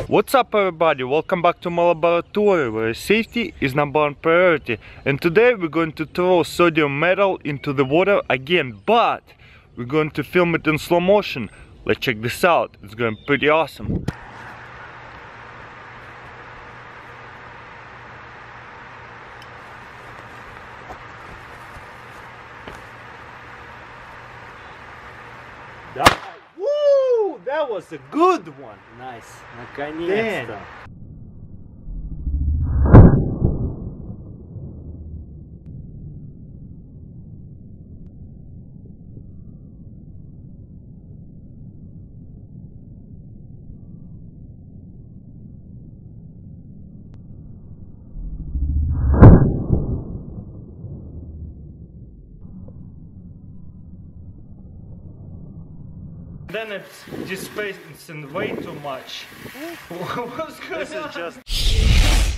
What's up everybody, welcome back to my laboratory where safety is #1 priority, and today we're going to throw sodium metal into the water again, but we're going to film it in slow motion. Let's check this out, it's going pretty awesome. Woo! That was a good one! Nice, наконец-то. Then it's dispacing way too much. What's going on?